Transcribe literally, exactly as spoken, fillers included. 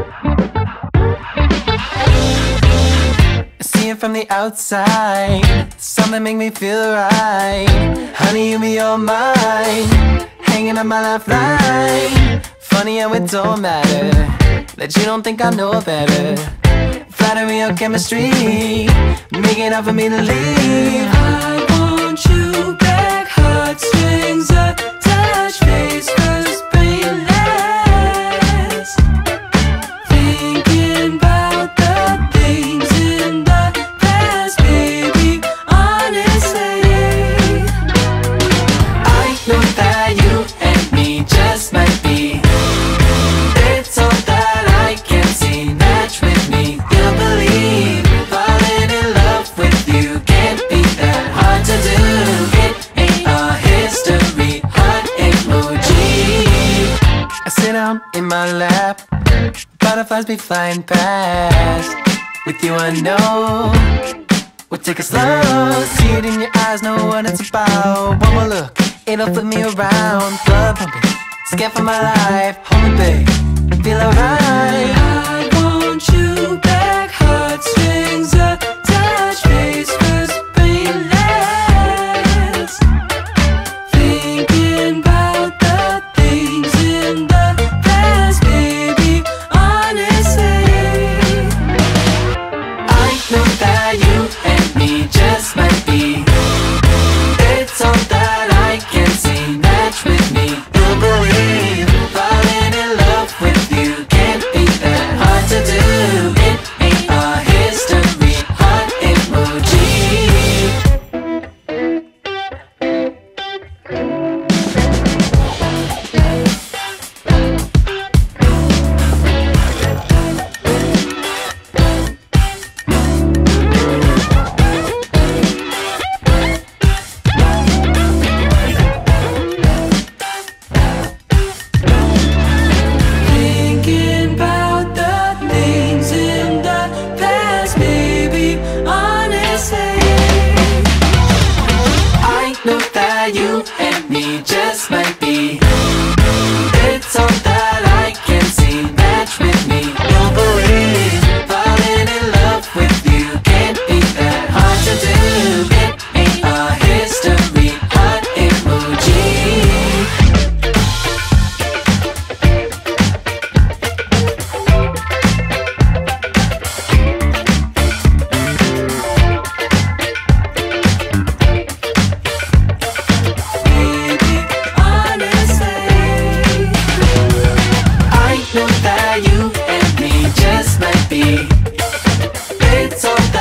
See it from the outside, something make me feel right. Honey, you be all mine, hanging on my lifeline. Funny how it don't matter that you don't think I know better. Flattery or chemistry, making up for me to leave. I want you back, heartstrings attached, face first, brainless. Thinking about the things in the past, baby, honestly. I know that you and me just might be. It's all that I can see, match with me. You'll believe, falling in love with you can't be that hard to do. It ain't our history, heart emoji. I sit down in my lap, butterflies be flying past. With you I know we'll take it slow. See it in your eyes, know what it's about. One more look, it'll flip me around. Blood pumping, scared for my life. Hold me, babe, feel alright. I want you back, heartstrings attached, face first, brainless. Thinking about the things in the past, baby, honestly. I know that you and me just might be. It's all that I can see, match with me. You'll believe, falling in love with you can't be that hard to do. It ain't our history, heart emoji. Thinking about the things in the past, baby, honestly. I know that you and me just might be. It's all that I can see, match with me. You'll believe, falling in love with you can't be that hard to do. It ain't our history, heart emoji. Baby, honestly. I know that you and me just might be. It's all